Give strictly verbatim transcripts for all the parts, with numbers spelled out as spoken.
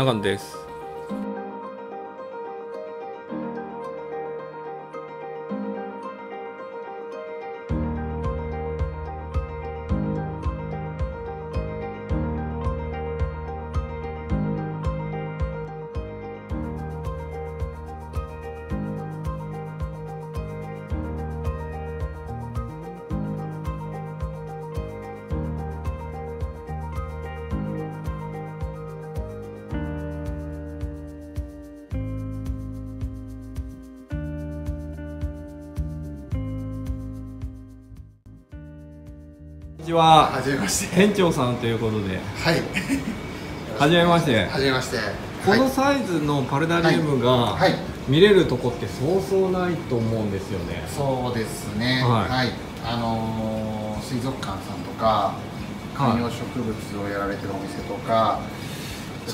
長野です。こんにちは。 はじめまして。 店長さんということで。 はい。 はじめまして。 はじめまして。 このサイズのパルダリウムが見れるとこってそうそうないと思うんですよね。 そうですね。はい。はい、あのー、水族館さんとか観葉植物をやられてるお店とか、はい、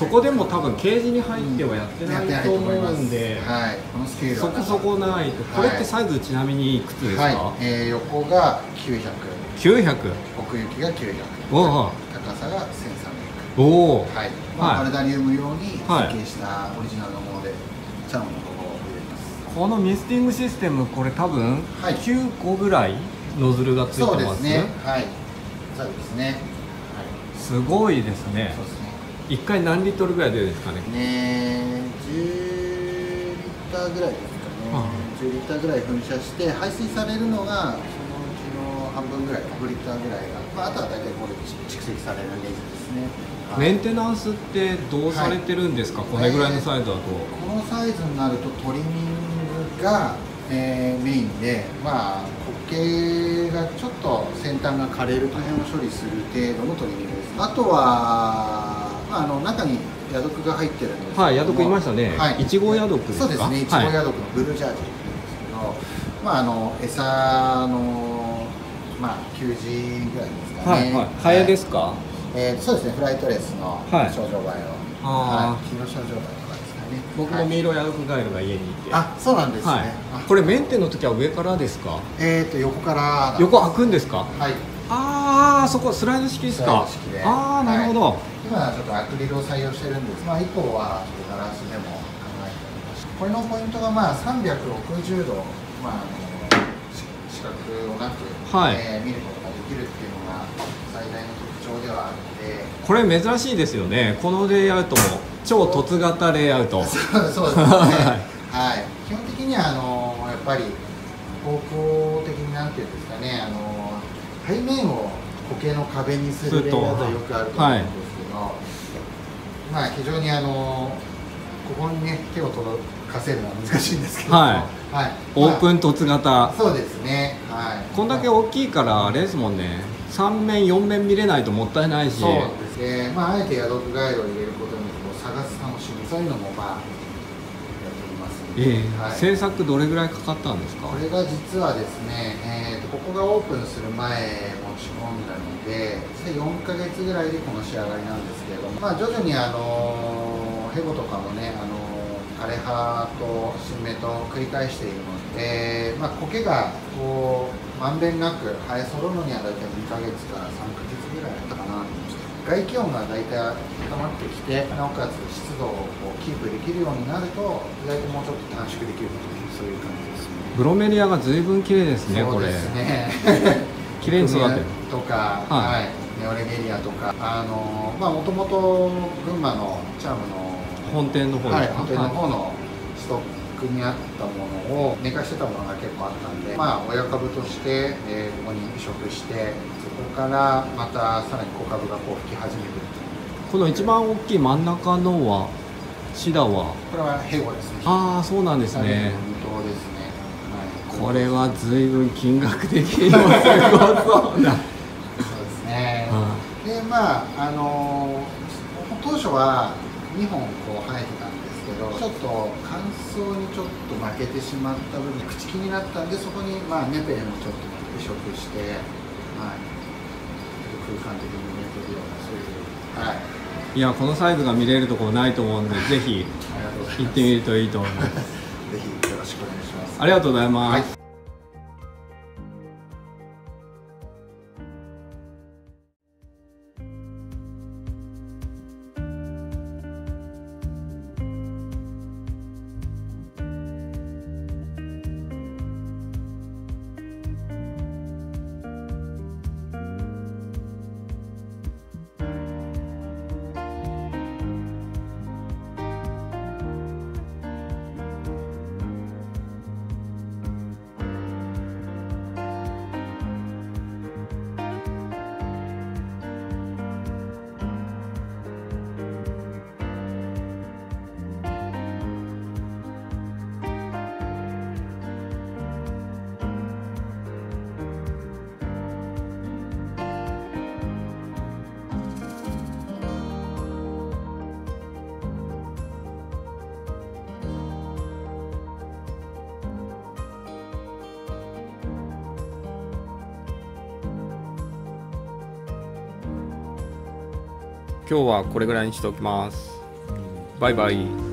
そこでも多分ケージに入ってはやってないと思うんで、 はい。このスケールそこそこないと。これってサイズちなみにいくつですか？はい、 えー、横がきゅうひゃく。 きゅうひゃく、 奥行きがきゅうひゃく、 高さがせんさんびゃく。 おお、 はい。まあ、パルダリウム用に設計したオリジナルのもので、チャームのロゴを入れます。 このミスティングシステム、これ多分きゅうこぐらいノズルがついてます。 そうですね。はい。そうですね。はい。 すごいですね。そうですね。いっかい何リットルぐらい出るんですかね。 ね、じゅうリッターぐらいですかね。じゅうリッターぐらい噴射して排水されるのが半分ぐらい、ごリッターぐらいが、まあ、あとは大体これ蓄積されるレジですね。 メンテナンスってどうされてるんですか、はい、これぐらいのサイズだと。 このサイズになるとトリミングが、えー、メインで、まあ、苔がちょっと先端が枯れると辺を処理する程度のトリミングです。あとは、まあ、あの中にヤドクが入ってるんですけど、はい、 ヤドクいましたね。はい、イチゴヤドクですか。 そうですね、イチゴヤドクのブルージャージっていうんですけど、はい、まあ、あの餌のまあきゅうじぐらいですかね。はいはい。 ハエですか？ えー、そうですね。フライトレスの少女バエを。 ああ。黄色少女バエとかですかね。 僕もミイロヤドクガエルが家にいて。 あ、そうなんですね。 これメンテの時は上からですか？ えっと横から。 横開くんですか？ はい。 ああ、そこスライド式ですか？ああ、なるほど。 今はちょっとアクリルを採用してるんです。まあ以降はガラスでも考えております。これのポイントがまあさんびゃくろくじゅうど、まあ。視覚をなく、はい、えー、見ることができるっていうのが最大の特徴ではあるので、 これ珍しいですよね。このレイアウトも超凸型レイアウト。 そうそうですね。はい。基本的にはあのやっぱり方向的になんていうんですかね、あの背面を苔の壁にするレイアウトはよくあると思うんですけど、はい、まあ非常にあのここにね手を届かせるのは難しいんですけど、はい、はい、 オープン凸型。 そうですね。はい。 こんだけ大きいからあれですもんね。さんめんよんめん見れないともったいないし。 そうですね。まああえてヤドクガエルを入れることによって探す楽しみ、そういうのもまあやっていますので。 ええ、はい、制作どれぐらいかかったんですか？ これが実はですね、えー、とここがオープンする前持ち込んだので、よんかげつぐらいでこの仕上がりなんですけれども、まあ徐々にあのヘボとかもね、あの枯れ葉と新芽と繰り返しているので、まあ、苔がこうまんべんなく生え揃うのには大体にかげつからさんかげつぐらいだったかなと思いました。外気温が大体高まってきて、なおかつ湿度をこうキープできるようになると意外ともうちょっと短縮できるというそういう感じですね。 ブロメリアが随分綺麗ですね。これ。そうですね。綺麗に育てるとか、はい、ネオレゲリアとか、あのまあもともと群馬のチャームの本店の方、 はい、本店の方のストックにあったものを寝かしてたものが結構あったんで、まあ親株として、えー、ここに移植して、そこからまたさらに小株がこう吹き始めてる。 この一番大きい真ん中のはシダはこれはヘゴですね。 ああ、そうなんですね。 本当ですね。 はい、これは随分金額的にもすごそうな。 そうですね。でまああのー、当初はにほんこう生えてたんですけど、ちょっと乾燥にちょっと負けてしまった部分、朽ち木になったんで、そこにまあネペンをちょっと移植して、はい、空間的に見えてるようなそういう、はい。 いや、このサイズが見れるところないと思うんで、ぜひ行ってみるといいと思います。 ぜひよろしくお願いします。 ありがとうございます。はい。 今日はこれぐらいにしておきます。バイバイ。